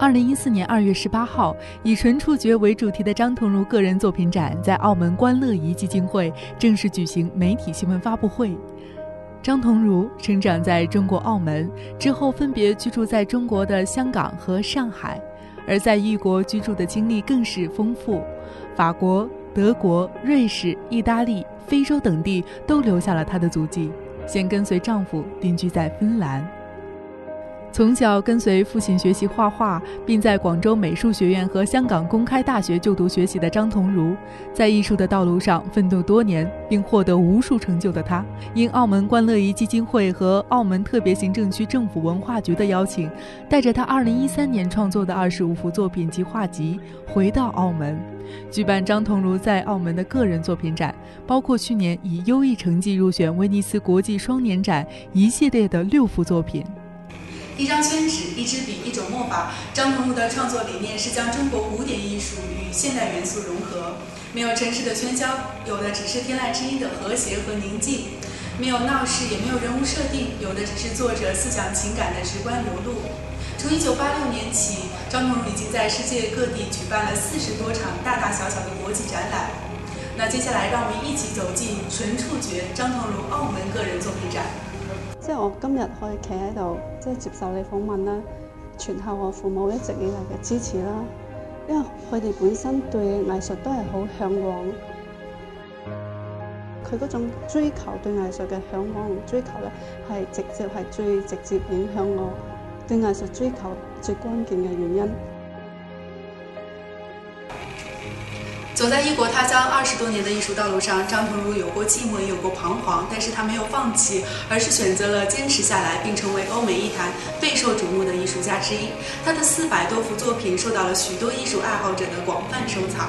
2014年2月18号，以纯触觉为主题的张彤茹个人作品展在澳门观乐颐基金会正式举行媒体新闻发布会。张彤茹生长在中国澳门，之后分别居住在中国的香港和上海，而在异国居住的经历更是丰富，法国、德国、瑞士、意大利、非洲等地都留下了她的足迹。现跟随丈夫定居在芬兰。从小跟随父亲学习画画，并在广州美术学院和香港公开大学就读学习的张彤茹，在艺术的道路上奋斗多年，并获得无数成就的她，因澳门观乐颐基金会和澳门特别行政区政府文化局的邀请，带着她2013年创作的25幅作品及画集回到澳门，举办张彤茹在澳门的个人作品展，包括去年以优异成绩入选威尼斯国际双年展一系列的6幅作品。 一张宣纸，一支笔，一种墨法。张彤茹的创作理念是将中国古典艺术与现代元素融合，没有城市的喧嚣，有的只是天籁之音的和谐和宁静；没有闹市，也没有人物设定，有的只是作者思想情感的直观流露。从1986年起，张彤茹已经在世界各地举办了40多场大大小小的国际展览。那接下来，让我们一起走进纯触觉张彤茹澳门個人作品展。 即係我今日可以企喺度，即係接受你訪問啦，全靠我父母一直以嚟嘅支持啦。因為佢哋本身對藝術都係好向往，佢嗰種追求對藝術嘅向往同追求咧，係最直接影響我對藝術追求最關鍵嘅原因。 走在异国他乡20多年的艺术道路上，张彤茹有过寂寞，也有过彷徨，但是她没有放弃，而是选择了坚持下来，并成为欧美艺坛备受瞩目的艺术家之一。她的400多幅作品受到了许多艺术爱好者的广泛收藏。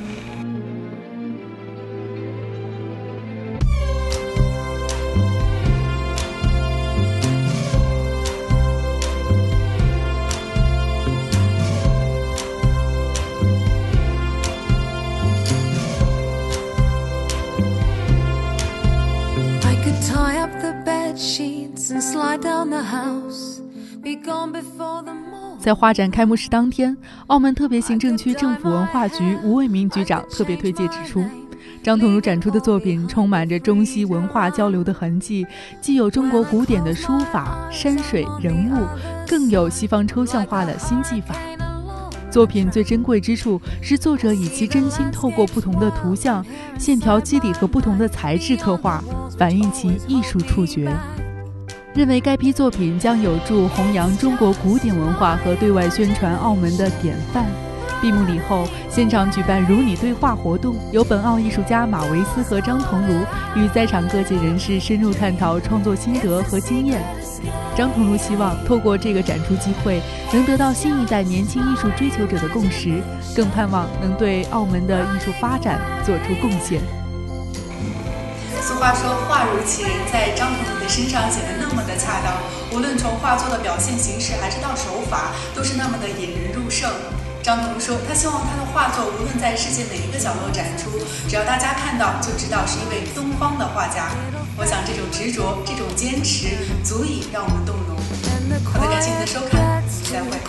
在画展开幕式当天，澳门特别行政区政府文化局吴卫民局长特别推介指出，张彤茹展出的作品充满着中西文化交流的痕迹，既有中国古典的书法、山水、人物，更有西方抽象化的新技法。作品最珍贵之处是作者以其真心透过不同的图像、线条肌理和不同的材质刻画，反映其艺术触觉。认为该批作品将有助弘扬中国古典文化和对外宣传澳门的典范。闭幕礼后，现场举办如你对话活动，由本澳艺术家马维斯和张彤茹与在场各界人士深入探讨创作心得和经验。张彤茹希望透过这个展出机会，能得到新一代年轻艺术追求者的共识，更盼望能对澳门的艺术发展做出贡献。 俗话说，画如其人，在张彤茹的身上显得那么的恰当，无论从画作的表现形式还是到手法，都是那么的引人入胜。张彤茹说，他希望他的画作无论在世界哪一个角落展出，只要大家看到就知道是一位东方的画家。我想这种执着，这种坚持，足以让我们动容。好的，感谢您的收看，再会。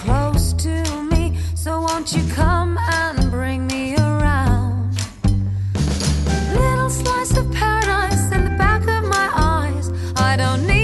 Little slice of paradise in the back of my eyes. I don't need